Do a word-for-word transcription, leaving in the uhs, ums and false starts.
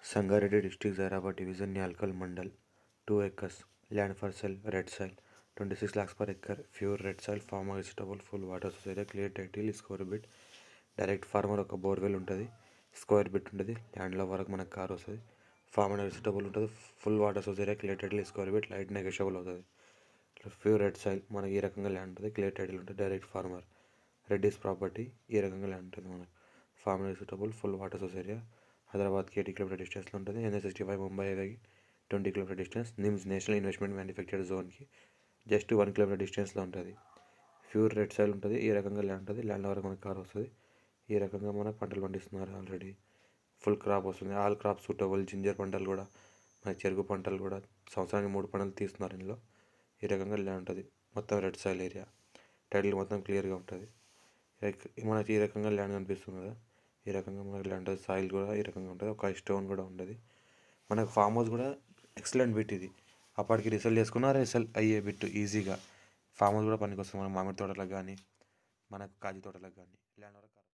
Sangareddy district, Zaheerabad division, Nyalkal mandal, two acres, land for sale, red soil, twenty-six lakhs per acre, pure red soil, farmer vegetable, full water source area, clear title, square bit, direct farmer ఒక borewell ఉంటుంది, square bit ఉంటుంది, ల్యాండ్లో వరకు మనకు car వస్తుంది, farmer vegetable ఉంటుంది, full water source area, clear title, square bit, light negotiable అవుతుంది. Pure red soil మనకి ఈ రకంగా ల్యాండ్ ఉంటుంది, క్లియర్ టైటిల్ ఉంటుంది, డైరెక్ట్ ఫార్మర్, రెడ్డిస్ ప్రాపర్టీ, ఈ రకంగా ల్యాండ్ ఉంటుంది మనకు. Farmer vegetable, full water source area, హైదరాబాద్కి ఎయిటీ కిలోమీటర్ డిస్టెన్స్లో ఉంటుంది, ఎన్ఎస్ సిక్స్టీ ఫైవ్ ముంబై హైవేకి twenty kilometer distance, NIMS national investment manufactured జోన్కి జస్ట్ వన్ కిలోమీటర్ డిస్టెన్స్లో ఉంటుంది. ప్యూర్ రెడ్ సాయిల్ ఉంటుంది, ఈ రకంగా ల్యాండ్ ఉంటుంది, ల్యాండ్ వరకు మనకు కార్ వస్తుంది. ఈ రకంగా మనకు పంటలు పండిస్తున్నారు ఆల్రెడీ, ఫుల్ క్రాప్ వస్తుంది, ఆల్ క్రాప్ సూటబుల్, జింజర్ పంటలు కూడా, మన చెరుకు పంటలు కూడా సంవత్సరానికి మూడు పంటలు తీస్తున్నారు ఇందులో. ఈ రకంగా ల్యాండ్ ఉంటుంది, మొత్తం రెడ్ సాయిల్ ఏరియా, టైటిల్ మొత్తం క్లియర్గా ఉంటుంది. మనకి ఈ రకంగా ల్యాండ్ కనిపిస్తుంది కదా, ఈ రకంగా మనకి ల్యాండ్ సాయిల్ కూడా ఈ రకంగా ఉంటుంది, ఒక స్టోన్ కూడా ఉంటుంది. మనకు ఫామ్ హౌస్ కూడా ఎక్సలెంట్ బిట్ ఇది, అప్పటికి రిసల్ట్ చేసుకున్నా రిసల్ట్ అయ్యే బిట్ ఈజీగా. ఫామ్ హౌస్ కూడా పనికి వస్తుంది మన మామిడి తోటలకు కానీ, మనకు కాజీ తోటలకు కానీ ల్యాండ్ వరకు.